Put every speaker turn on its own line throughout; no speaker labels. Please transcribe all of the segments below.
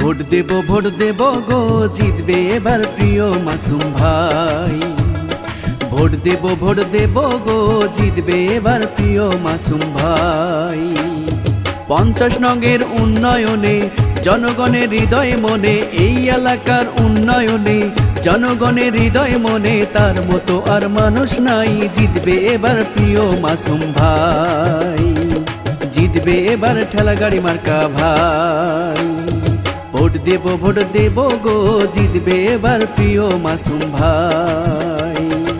Vote দেব গো জিতবে এবার প্রিয় মাসুম ভাই। ভোট দেব গো জিতবে এবার প্রিয় মাসুম ভাই। 50 নগের উন্নয়নে জনগণের হৃদয় মনে, এই এলাকার উন্নয়নে জনগণের হৃদয় মনে, তার মতো আর মানুষ নাই। জিতবে এবার প্রিয় মাসুম ভাই, জিতবে এবার ঠেলাগাড়ি মার্কা ভাই। ভোট দেব গো জিতবে এবার প্রিয় মাসুম ভাই।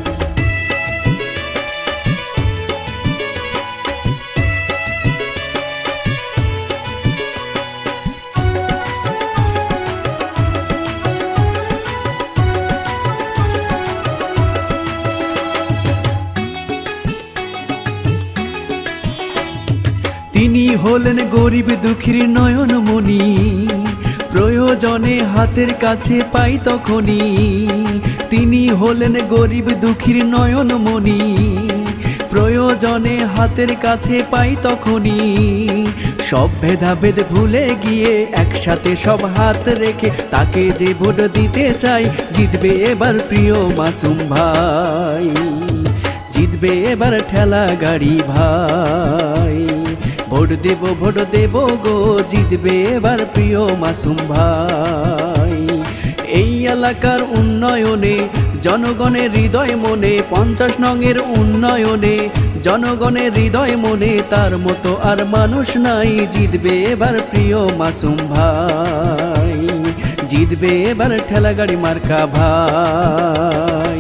তিনি হলেন গরিব দুঃখীর নয়নমণি, প্রয়োজনে হাতের কাছে পাই তখনই। তিনি হলেন গরিব দুঃখীর নয়নমণি, প্রয়োজনে হাতের কাছে পাই তখনই। সব ভেদাভেদ ভুলে গিয়ে একসাথে সব হাত রেখে তাকে যে ভোট দিতে চাই। জিতবে এবার প্রিয় মাসুম ভাই, জিতবে এবার ঠেলাগাড়ি ভাই। ভোট দেব গো জিতবে এবার প্রিয় মাসুম ভাই। এই এলাকার উন্নয়নে জনগণের হৃদয় মনে, 50 নগের উন্নয়নে জনগণের হৃদয় মনে, তার মতো আর মানুষ নাই। জিতবে এবার প্রিয় মাসুম ভাই, জিতবে এবার ঠেলাগাড়ি মার্কা ভাই।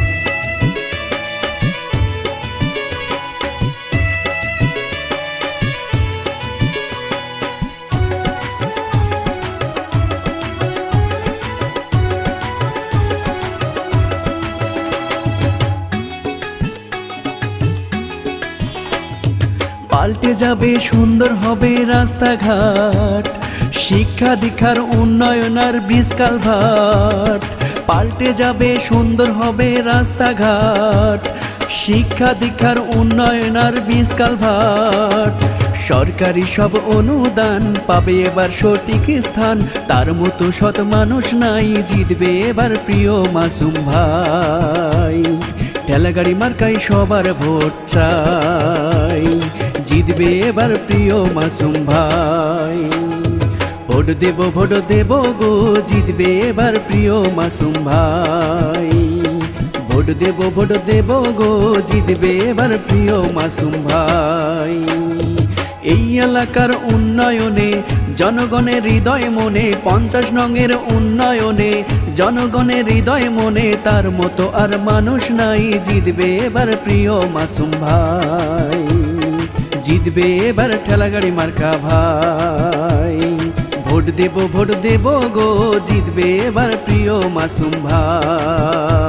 পাল্টে যাবে সুন্দর হবে রাস্তাঘাট, শিক্ষা দীক্ষার উন্নয়ন আর ব্রিজ কালভার্ট। পাল্টে যাবে সুন্দর হবে রাস্তাঘাট, শিক্ষা দীক্ষার উন্নয়ন আর ব্রিজ কালভার্ট। সরকারি সব অনুদান পাবে এবার সঠিক স্থান, তার মতো সৎ মানুষ নাই। জিতবে এবার প্রিয় মাসুম ভাই, ঠেলাগাড়ি মার্কাই সবার ভোট চাই। জিতবে এবার প্রিয় মাসুম ভাই। ভোট দেব গো জিতবে এবার প্রিয় মাসুম ভাই। ভোট দেব গো জিতবে এবার প্রিয় মাসুম ভাই। এই এলাকার উন্নয়নে জনগণের হৃদয় মনে, 50 নগের উন্নয়নে জনগণের হৃদয় মনে, তার মতো আর মানুষ নাই। জিতবে এবার প্রিয় মাসুম ভাই, জিতবে এবার ঠেলাগাড়ি মার্কা ভাই। ভোট দেব গো জিতবে এবার প্রিয় মাসুম ভাই।